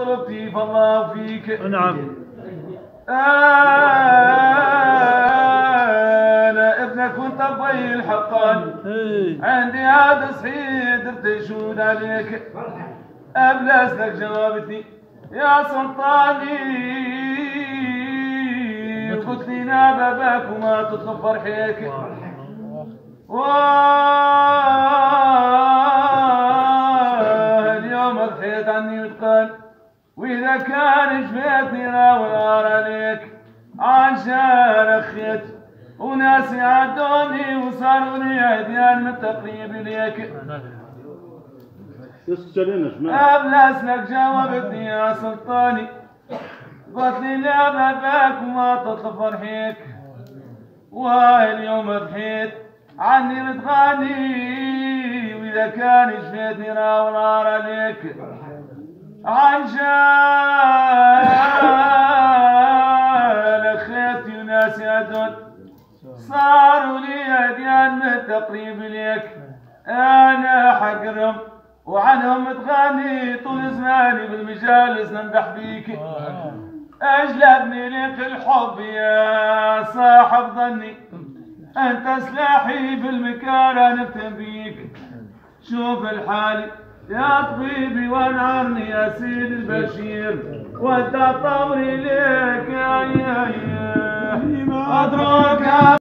طلبتي فالله فيك. نعم. انا ابنك وانت الضيل حقا، عندي هذا صحيح درت يشود عليك. ابلس لك جوابتي يا سلطاني، قلت لي ناب بابك وما تطلب فرحيك. اليوم ضحيت عني وتقال، واذا كان جفيتني راوغار عليك. عشان خيت وناسي عدوني وصاروني عديان من تقريب اليك. ابلس لك جاوبتني يا سلطاني، قلت لي لا بابك وما تطلب فرحيك. واليوم ضحيت عني متغاني، واذا كان جفيتني راوغار عليك. عشان خيتي وناسي عدون صاروا لي عديان من تقريب ليك. انا حقرهم وعنهم متغاني، طول زماني بالمجالس نمدح بيك. اجلبني لك الحب يا صاحب ظني، انت سلاحي بالمكان نفتن بيك. شوف الحالي يا طبيبي وانعرني يا سيد البشير، وانت طوري ليك يا ادرك